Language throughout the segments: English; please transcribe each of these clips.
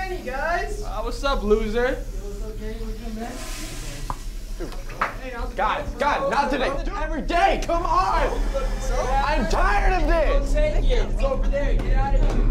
Danny, guys. What's up, loser? What's up, Danny? What's good, man? Hey, how's it God, going? God, not today. Every day, come on! I'm tired of this! Take it. It's over there. Get out of here.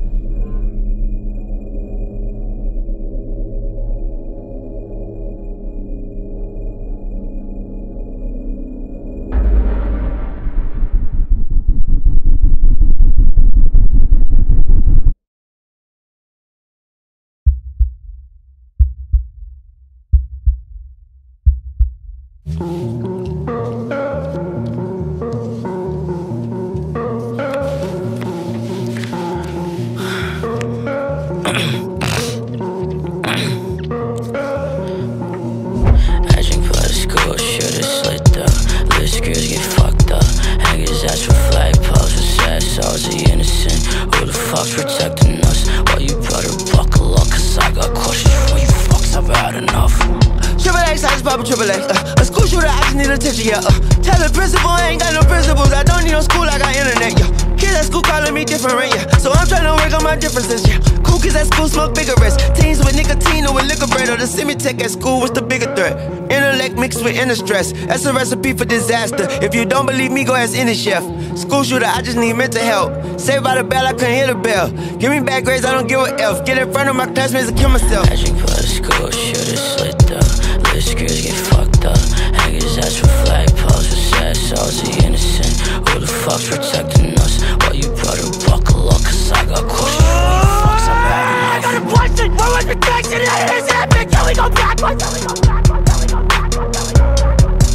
Protecting us while you better buckle up, cause I got questions for you fucks. I've had enough. Triple X, I just pop a triple X. A school shooter, I just need attention, yeah. Tell the principal I ain't got no principles. I don't need no school, I got internet, yeah. Kids at school calling me different, yeah. So I'm trying to work on my differences, yeah. Cool kids at school smoke cigarettes. Teens with nicotine or with liquor bread. Or the semi-tech at school, what's the bigger threat? Intellect mixed with inner stress. That's a recipe for disaster. If you don't believe me, go ask any chef. School shooter, I just need mental help. Saved by the bell, I couldn't hear the bell. Give me bad grades, I don't give a F. Get in front of my classmates and kill myself. Magic plus school shooter slit up. Little screws get fucked up. Hangers ask for flagpoles with sad souls, the innocent. Who the fuck's protecting us while you better buckle up, cause I got questions for you fucks. I'm bad enough. I got a question, what was protection? That is epic, can we go backwards? Can we go backwards? Can we go backwards? Can we go backwards?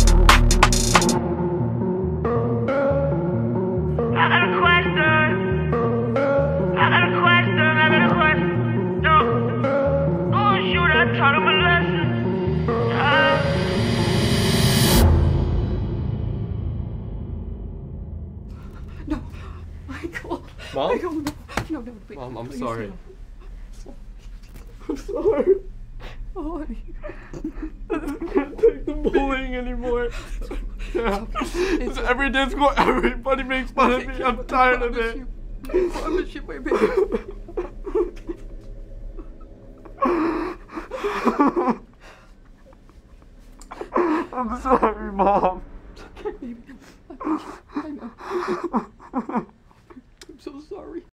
I got a question. I got a question. I got a question. No. Oh shoot, I taught him a lesson. No, Michael. Mom? Michael, no, wait. Mom, I'm please, sorry. no. I'm sorry. Oh, honey. I just can't take the bullying anymore. Yeah. It's every day at school, everybody makes fun of me. I'm tired of it. I promise you, my baby. I'm sorry, Mom. Okay, baby. I know. I'm so sorry.